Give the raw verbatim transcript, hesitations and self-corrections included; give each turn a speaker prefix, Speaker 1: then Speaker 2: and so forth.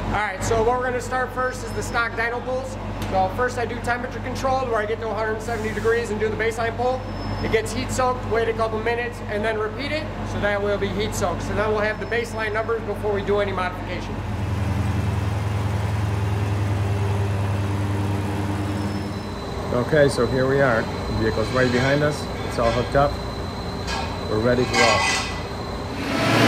Speaker 1: Alright, so what we're going to start first is the stock dyno pulls. So first I do temperature controlled, where I get to one hundred seventy degrees and do the baseline pull. It gets heat soaked, wait a couple minutes, and then repeat it, so that will be heat soaked. So then we'll have the baseline numbers before we do any modification.
Speaker 2: Okay, so here we are. The vehicle's right behind us. It's all hooked up. We're ready to roll.